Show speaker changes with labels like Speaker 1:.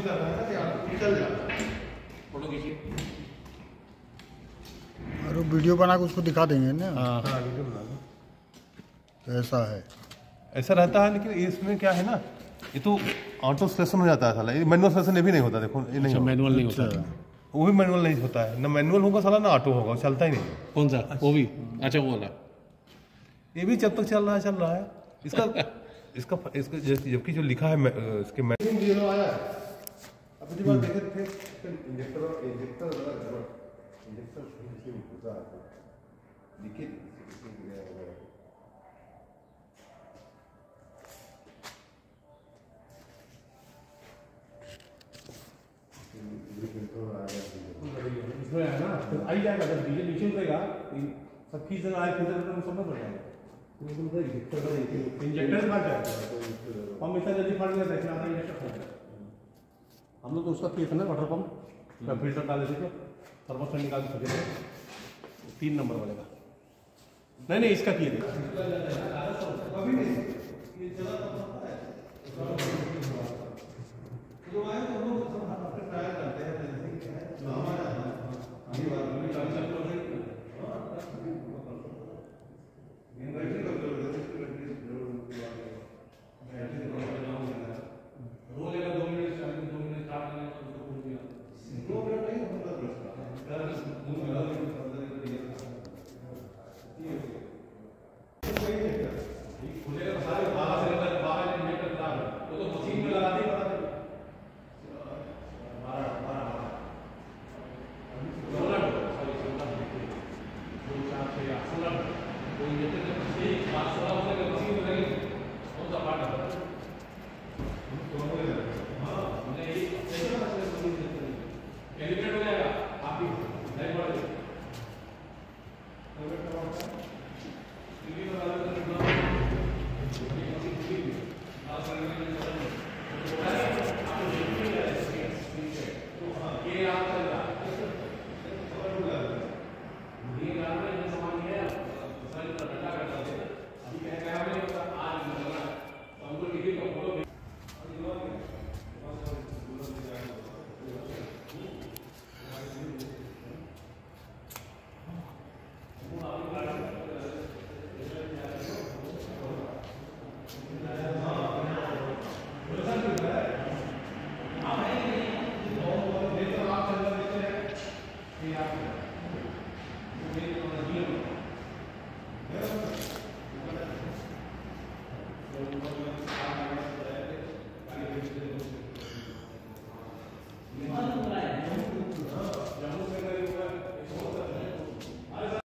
Speaker 1: जाता है ना, निकल जाता है।
Speaker 2: फोटो खींचिए
Speaker 3: और वीडियो बना के उसको दिखा देंगे ना।
Speaker 1: हाँ वीडियो बना लो।
Speaker 3: तो ऐसा है,
Speaker 1: ऐसा रहता है, लेकिन इसमें क्या है ना, ये तो ऑटो सेशन हो जाता है साला, ये मैनुअल सेशन ये भी नहीं होता। देखो ये नहीं होता।
Speaker 2: मैनुअल नहीं होता,
Speaker 1: वो भी मैनुअल नहीं होता है, ना मैनुअल होगा साला ना ऑटो होगा, चलता ही नहीं।
Speaker 2: कौन सा? वो भी अच्छा वो वाला,
Speaker 1: ये भी जब तक चल रहा है इसका इसका इसका जबकि जो लिखा है इसके मैनुअल आया है। अब जो बात देखे थे इंजेक्टर लिखे इसमें है ना, तो आई जाएगा जब डीजल नीचे उतरेगा, सब की जगह आए फिल्टर में सब में बढ़ जाएगा। इंजेक्टर फट जाएगा, पंप इतना जल्दी फट गया देखना था, इंजेक्टर फट गया। हम लोग तो उसका किए थे ना, वाटर पंप फिल्टर डाले थे, थर्मोस्टेट निकाल के सके थे 3 नंबर वाले का। नहीं इसका किए थे।